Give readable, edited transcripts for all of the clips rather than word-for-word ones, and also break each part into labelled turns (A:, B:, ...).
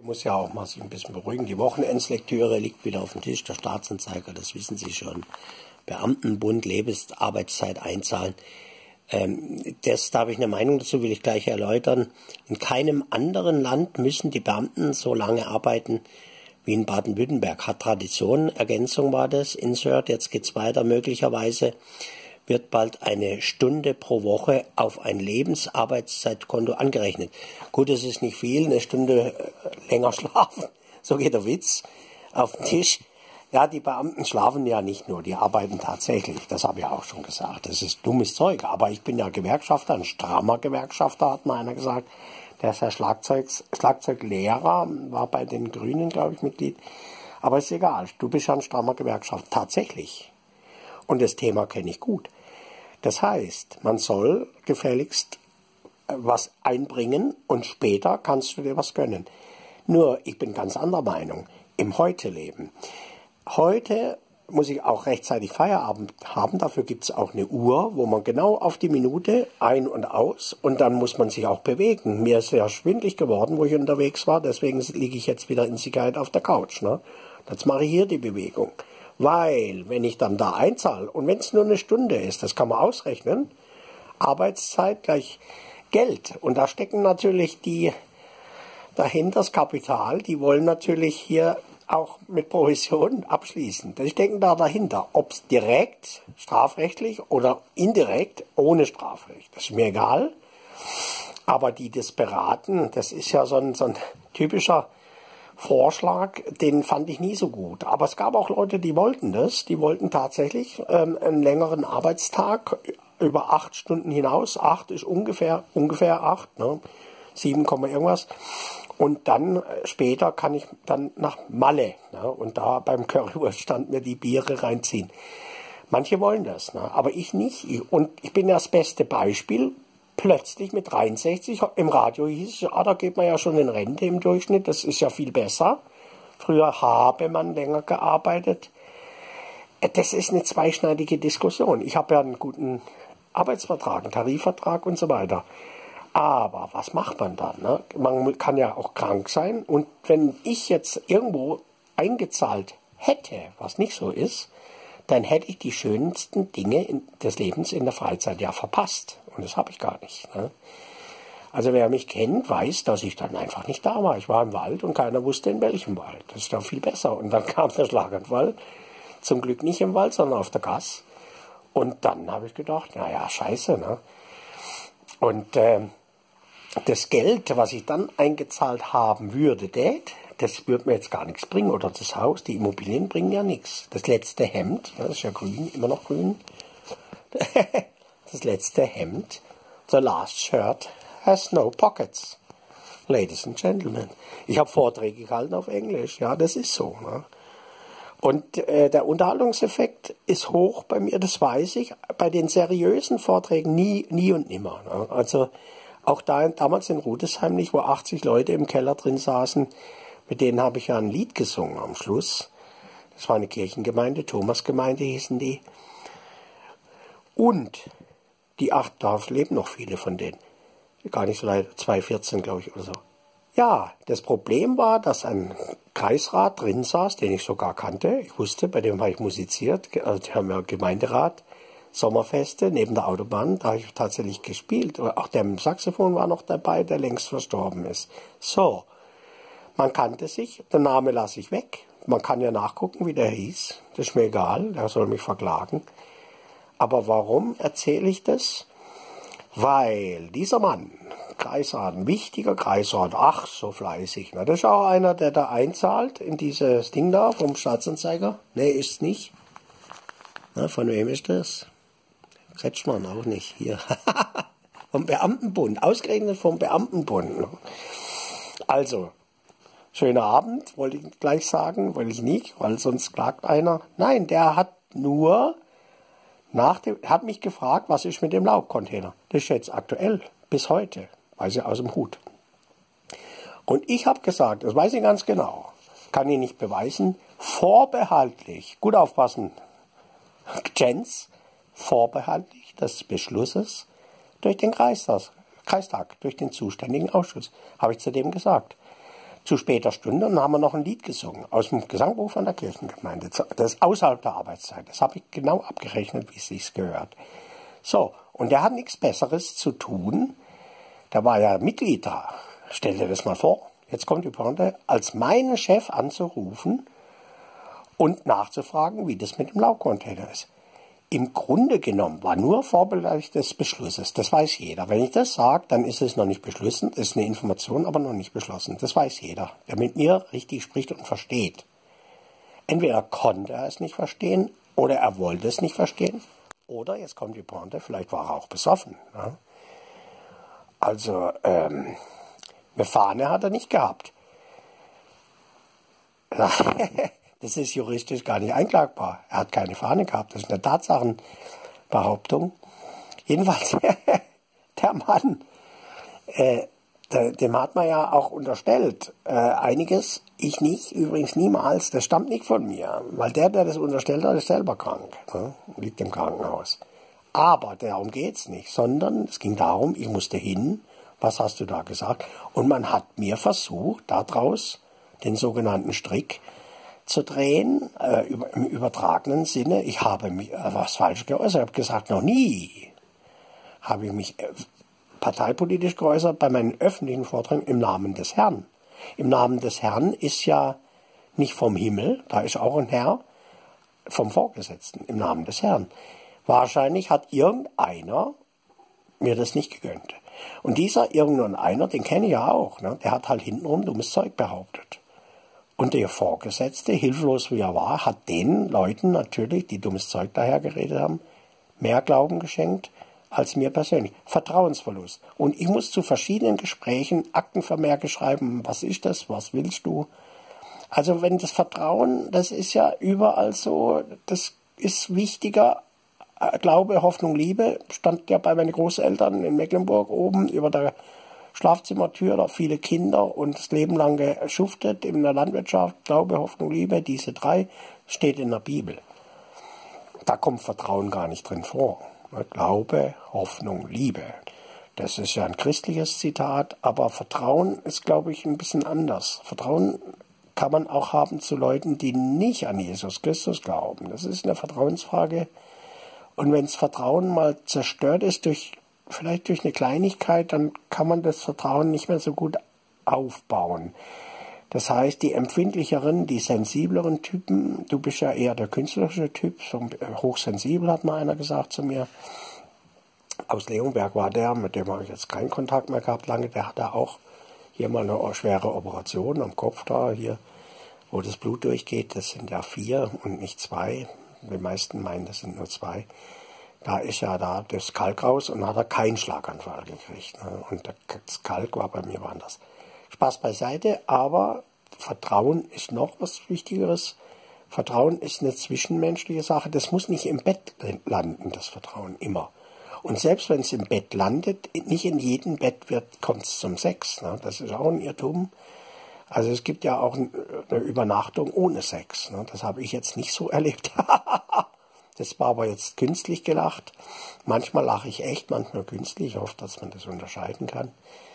A: Muss ja auch mal sich ein bisschen beruhigen. Die Wochenendslektüre liegt wieder auf dem Tisch. Der Staatsanzeiger, das wissen Sie schon. Beamtenbund, Lebensarbeitszeit einzahlen. Da habe ich eine Meinung dazu, will ich gleich erläutern. In keinem anderen Land müssen die Beamten so lange arbeiten wie in Baden-Württemberg. Hat Tradition, Ergänzung war das, Insert, jetzt geht's weiter. Möglicherweise wird bald eine Stunde pro Woche auf ein Lebensarbeitszeitkonto angerechnet. Gut, das ist nicht viel, eine Stunde länger schlafen, so geht der Witz auf den Tisch. Ja, die Beamten schlafen ja nicht nur, die arbeiten tatsächlich, das habe ich auch schon gesagt. Das ist dummes Zeug, aber ich bin ja Gewerkschafter, ein strammer Gewerkschafter, hat mal einer gesagt. Der ist ja Schlagzeuglehrer, war bei den Grünen, glaube ich, Mitglied. Aber ist egal, du bist ja ein strammer Gewerkschafter, tatsächlich. Und das Thema kenne ich gut. Das heißt, man soll gefälligst was einbringen und später kannst du dir was gönnen. Nur, ich bin ganz anderer Meinung, im Heute-Leben. Heute muss ich auch rechtzeitig Feierabend haben, dafür gibt es auch eine Uhr, wo man genau auf die Minute ein- und aus und dann muss man sich auch bewegen. Mir ist ja schwindelig geworden, wo ich unterwegs war, deswegen liege ich jetzt wieder in Sicherheit auf der Couch. Ne? Jetzt mache ich hier die Bewegung. Weil, wenn ich dann da einzahle, und wenn es nur eine Stunde ist, das kann man ausrechnen, Arbeitszeit gleich Geld. Und da stecken natürlich die dahinter, das Kapital, die wollen natürlich hier auch mit Provision abschließen. Die stecken da dahinter. Ob es direkt, strafrechtlich oder indirekt, ohne Strafrecht. Das ist mir egal. Aber die das beraten, das ist ja so ein typischer Vorschlag, den fand ich nie so gut. Aber es gab auch Leute, die wollten das. Die wollten tatsächlich einen längeren Arbeitstag über 8 Stunden hinaus. 8 ist ungefähr 8, ne? 7, irgendwas. Und dann später kann ich dann nach Malle, ne? Und da beim Currywurststand mir die Biere reinziehen. Manche wollen das, ne? Aber ich nicht. Und ich bin das beste Beispiel. Plötzlich mit 63, im Radio hieß es, ja, da geht man ja schon in Rente im Durchschnitt, das ist ja viel besser. Früher habe man länger gearbeitet. Das ist eine zweischneidige Diskussion. Ich habe ja einen guten Arbeitsvertrag, einen Tarifvertrag und so weiter. Aber was macht man dann? Ne? Man kann ja auch krank sein. Und wenn ich jetzt irgendwo eingezahlt hätte, was nicht so ist, dann hätte ich die schönsten Dinge des Lebens in der Freizeit ja verpasst. Und das habe ich gar nicht. Ne? Also wer mich kennt, weiß, dass ich dann einfach nicht da war. Ich war im Wald und keiner wusste in welchem Wald. Das ist doch viel besser. Und dann kam der Schlaganfall. Zum Glück nicht im Wald, sondern auf der Gasse. Und dann habe ich gedacht, naja, scheiße. Ne? Und das Geld, was ich dann eingezahlt haben würde, das würde mir jetzt gar nichts bringen. Oder das Haus, die Immobilien bringen ja nichts. Das letzte Hemd, das ist ja grün, immer noch grün. Das letzte Hemd, the last shirt has no pockets. Ladies and Gentlemen. Ich habe Vorträge gehalten auf Englisch, ja, das ist so. Ne? Und der Unterhaltungseffekt ist hoch bei mir, das weiß ich. Bei den seriösen Vorträgen nie und nimmer. Ne? Also auch damals in Rudesheim nicht, wo 80 Leute im Keller drin saßen, mit denen habe ich ja ein Lied gesungen am Schluss. Das war eine Kirchengemeinde, Thomasgemeinde hießen die. Und da leben noch viele von denen. Gar nicht so leider, 2014 glaube ich oder so. Ja, das Problem war, dass ein Kreisrat drin saß, den ich sogar kannte. Ich wusste, bei dem habe ich musiziert, also die haben ja Gemeinderat, Sommerfeste neben der Autobahn, da habe ich tatsächlich gespielt. Auch der Saxophon war noch dabei, der längst verstorben ist. So, man kannte sich, der Name lasse ich weg. Man kann ja nachgucken, wie der hieß. Das ist mir egal, der soll mich verklagen. Aber warum erzähle ich das? Weil dieser Mann, Kreisrat, ein wichtiger Kreisrat, ach, so fleißig. Na, das ist auch einer, der da einzahlt in dieses Ding da vom Staatsanzeiger. Nee, ist's nicht. Na, von wem ist das? Kretschmann auch nicht. Hier. Vom Beamtenbund. Ausgerechnet vom Beamtenbund. Also, schöner Abend, wollte ich gleich sagen, wollte ich nicht, weil sonst klagt einer. Nein, der hat nur hat mich gefragt, was ist mit dem Laubcontainer. Das ist jetzt aktuell, bis heute, weiß ich aus dem Hut. Und ich habe gesagt, das weiß ich ganz genau, kann ich nicht beweisen, vorbehaltlich, gut aufpassen, Gents, vorbehaltlich des Beschlusses durch den Kreistag, durch den zuständigen Ausschuss, habe ich zu dem gesagt. zu später Stunde und dann haben wir noch ein Lied gesungen aus dem Gesangbuch von der Kirchengemeinde. Das ist außerhalb der Arbeitszeit. Das habe ich genau abgerechnet, wie es sich gehört. So, und der hat nichts Besseres zu tun. Da war ja Mitglied da. Stell dir das mal vor. Jetzt kommt die Pointe, als meinen Chef anzurufen und nachzufragen, wie das mit dem Laubcontainer ist. Im Grunde genommen war nur Vorbereich des Beschlusses. Das weiß jeder. Wenn ich das sage, dann ist es noch nicht beschlossen. Das ist eine Information, aber noch nicht beschlossen. Das weiß jeder, der mit mir richtig spricht und versteht. Entweder konnte er es nicht verstehen oder er wollte es nicht verstehen. Oder, jetzt kommt die Pointe, vielleicht war er auch besoffen. Ja? Also, eine Fahne hat er nicht gehabt. Das ist juristisch gar nicht einklagbar. Er hat keine Fahne gehabt. Das ist eine Tatsachenbehauptung. Jedenfalls, der Mann, dem hat man ja auch unterstellt, einiges, ich nicht, übrigens niemals, das stammt nicht von mir, weil der das unterstellt hat, ist selber krank, ne? Liegt im Krankenhaus. Aber darum geht's nicht, sondern es ging darum, ich musste hin, was hast du da gesagt? Und man hat mir versucht, daraus den sogenannten Strick zu drehen, im übertragenen Sinne. Ich habe was falsch geäußert. Ich habe gesagt, noch nie habe ich mich parteipolitisch geäußert bei meinen öffentlichen Vorträgen im Namen des Herrn. Im Namen des Herrn ist ja nicht vom Himmel, da ist auch ein Herr, vom Vorgesetzten, im Namen des Herrn. Wahrscheinlich hat irgendeiner mir das nicht gegönnt. Und dieser irgendeiner, den kenne ich ja auch, ne? Der hat halt hintenrum dummes Zeug behauptet. Und der Vorgesetzte, hilflos wie er war, hat den Leuten natürlich, die dummes Zeug dahergeredet haben, mehr Glauben geschenkt als mir persönlich. Vertrauensverlust. Und ich muss zu verschiedenen Gesprächen Aktenvermerke schreiben, was ist das, was willst du? Also wenn das Vertrauen, das ist ja überall so, das ist wichtiger. Glaube, Hoffnung, Liebe, stand ja bei meinen Großeltern in Mecklenburg oben über der Schlafzimmertür, da viele Kinder und das Leben lang geschuftet in der Landwirtschaft. Glaube, Hoffnung, Liebe, diese 3 steht in der Bibel. Da kommt Vertrauen gar nicht drin vor. Glaube, Hoffnung, Liebe. Das ist ja ein christliches Zitat, aber Vertrauen ist, glaube ich, ein bisschen anders. Vertrauen kann man auch haben zu Leuten, die nicht an Jesus Christus glauben. Das ist eine Vertrauensfrage. Und wenn das Vertrauen mal zerstört ist, vielleicht durch eine Kleinigkeit, dann kann man das Vertrauen nicht mehr so gut aufbauen. Das heißt, die empfindlicheren, die sensibleren Typen, du bist ja eher der künstlerische Typ, so hochsensibel, hat mal einer gesagt zu mir. Aus Leonberg war der, mit dem habe ich jetzt keinen Kontakt mehr gehabt lange, der hatte auch hier mal eine schwere Operation am Kopf da, hier, wo das Blut durchgeht. Das sind ja 4 und nicht 2. Die meisten meinen, das sind nur 2. Da ist ja da das Kalk raus und hat er keinen Schlaganfall gekriegt. Ne? Und das Kalk war bei mir woanders. Spaß beiseite, aber Vertrauen ist noch was Wichtigeres. Vertrauen ist eine zwischenmenschliche Sache. Das muss nicht im Bett landen, das Vertrauen, immer. Und selbst wenn es im Bett landet, nicht in jedem Bett kommt es zum Sex. Ne? Das ist auch ein Irrtum. Also es gibt ja auch eine Übernachtung ohne Sex. Ne? Das habe ich jetzt nicht so erlebt. Das war aber jetzt künstlich gelacht. Manchmal lache ich echt, manchmal künstlich. Ich hoffe, dass man das unterscheiden kann.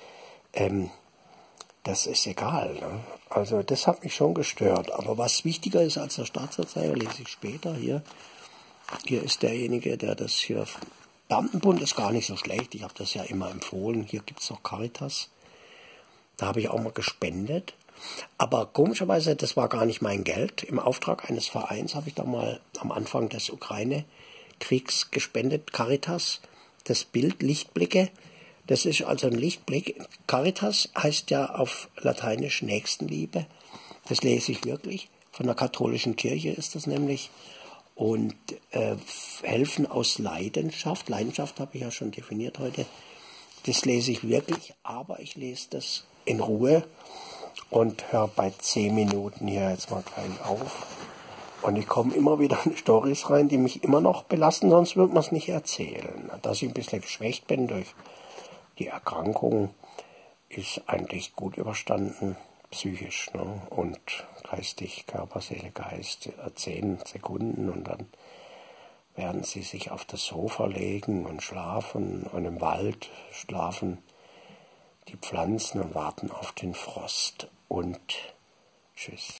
A: Das ist egal. Ne? Also das hat mich schon gestört. Aber was wichtiger ist als der Staatsanzeiger, lese ich später hier. Hier ist derjenige, der das hier... Beamtenbund ist gar nicht so schlecht. Ich habe das ja immer empfohlen. Hier gibt es noch Caritas. Da habe ich auch mal gespendet. Aber komischerweise, das war gar nicht mein Geld. Im Auftrag eines Vereins habe ich da mal am Anfang des Ukraine-Kriegs gespendet. Caritas, das Bild Lichtblicke. Das ist also ein Lichtblick. Caritas heißt ja auf Lateinisch Nächstenliebe. Das lese ich wirklich. Von der katholischen Kirche ist das nämlich. Und helfen aus Leidenschaft. Leidenschaft habe ich ja schon definiert heute. Das lese ich wirklich, aber ich lese das in Ruhe und höre bei 10 Minuten hier jetzt mal gleich auf. Und ich komme immer wieder in Storys rein, die mich immer noch belasten, sonst würde man es nicht erzählen. Dass ich ein bisschen geschwächt bin durch die Erkrankung, ist eigentlich gut überstanden, psychisch, ne? Und geistig, Körper, Seele, Geist, 10 Sekunden und dann werden sie sich auf das Sofa legen und schlafen und im Wald schlafen die Pflanzen und warten auf den Frost. Und tschüss.